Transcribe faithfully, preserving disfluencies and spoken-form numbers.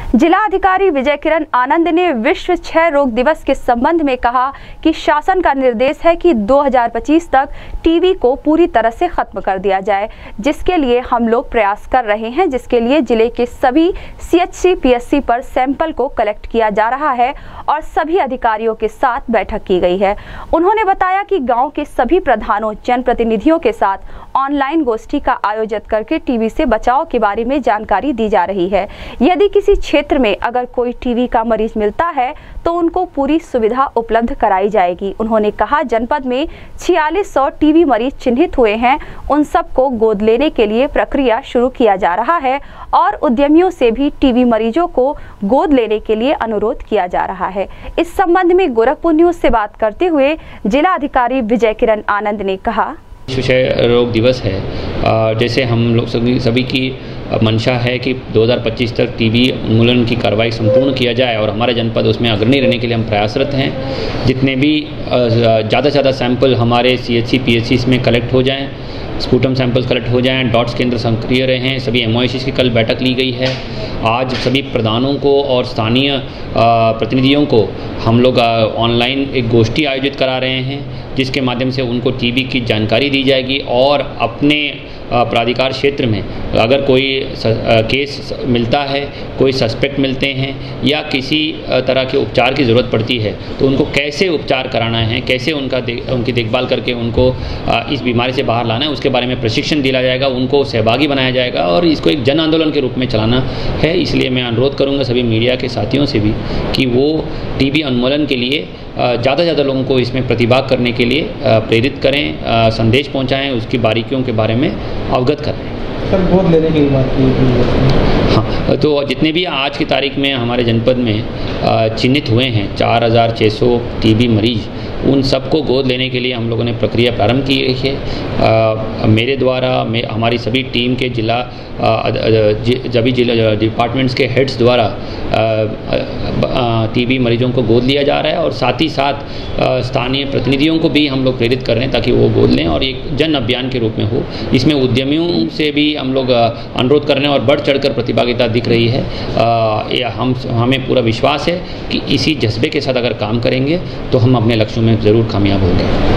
जिला अधिकारी विजय किरण आनंद ने विश्व क्षय रोग दिवस के संबंध में कहा कि शासन का निर्देश है कि दो हज़ार पच्चीस तक टीबी को पूरी तरह से खत्म कर दिया जाए, जिसके लिए हम लोग प्रयास कर रहे हैं, जिसके लिए जिले के सभी सीएचसी पीएचसी पर सैंपल को कलेक्ट किया जा रहा है और सभी अधिकारियों के साथ बैठक की गई है। उन्होंने बताया कि गाँव के सभी प्रधानों, जनप्रतिनिधियों के साथ ऑनलाइन गोष्ठी का आयोजन करके टीबी से बचाव के बारे में जानकारी दी जा रही है। यदि किसी क्षेत्र में अगर कोई टीबी का मरीज मिलता है तो उनको पूरी सुविधा उपलब्ध कराई जाएगी। उन्होंने कहा जनपद में छियालीस सौ टीबी मरीज चिन्हित हुए हैं, उन सबको गोद लेने के लिए प्रक्रिया शुरू किया जा रहा है और उद्यमियों से भी टीबी मरीजों को गोद लेने के लिए अनुरोध किया जा रहा है। इस संबंध में गोरखपुर न्यूज से बात करते हुए जिला अधिकारी विजय किरण आनंद ने कहा, विश्व क्षय रोग दिवस है, जैसे हम लोग सभी सभी की मंशा है कि दो हज़ार पच्चीस तक टीबी उन्मूलन की कार्रवाई संपूर्ण किया जाए और हमारा जनपद उसमें अग्रणी रहने के लिए हम प्रयासरत हैं। जितने भी ज़्यादा से ज़्यादा सैंपल हमारे सीएचसी पीएचसी में कलेक्ट हो जाएं, स्पूटम सैंपल्स कलेक्ट हो जाएं, डॉट्स केंद्र सक्रिय रहें। सभी एमओएसीज की कल बैठक ली गई है। आज सभी प्रधानों को और स्थानीय प्रतिनिधियों को हम लोग ऑनलाइन एक गोष्ठी आयोजित करा रहे हैं, जिसके माध्यम से उनको टीबी की जानकारी दी जाएगी और अपने प्राधिकार क्षेत्र में अगर कोई केस मिलता है, कोई सस्पेक्ट मिलते हैं या किसी तरह के उपचार की ज़रूरत पड़ती है तो उनको कैसे उपचार कराना है, कैसे उनका दे, उनकी देखभाल करके उनको इस बीमारी से बाहर लाना है, उसके बारे में प्रशिक्षण दिया जाएगा, उनको सहभागी बनाया जाएगा और इसको एक जन आंदोलन के रूप में चलाना है। इसलिए मैं अनुरोध करूँगा सभी मीडिया के साथियों से भी कि वो टीबी उन्मूलन के लिए ज़्यादा से ज़्यादा लोगों को इसमें प्रतिभाग करने के लिए प्रेरित करें, संदेश पहुंचाएं, उसकी बारीकियों के बारे में अवगत करें। सर, गोद लेने की बात की। हाँ, तो जितने भी आज की तारीख में हमारे जनपद में चिन्हित हुए हैं चार हज़ार छः सौ टीबी मरीज, उन सबको गोद लेने के लिए हम लोगों ने प्रक्रिया प्रारंभ की है। आ, मेरे द्वारा मे, हमारी सभी टीम के जिला सभी जिला डिपार्टमेंट्स के हेड्स द्वारा टीबी मरीजों को गोद लिया जा रहा है और साथ ही साथ स्थानीय प्रतिनिधियों को भी हम लोग प्रेरित कर रहे हैं ताकि वो गोद लें और एक जन अभियान के रूप में हो। इसमें उद्यमियों से भी हम लोग अनुरोध कर रहे हैं और बढ़ चढ़कर प्रतिभागिता दिख रही है। आ, हम हमें पूरा विश्वास है कि इसी जज्बे के साथ अगर काम करेंगे तो हम अपने लक्ष्यों में ज़रूर कामयाब होंगे।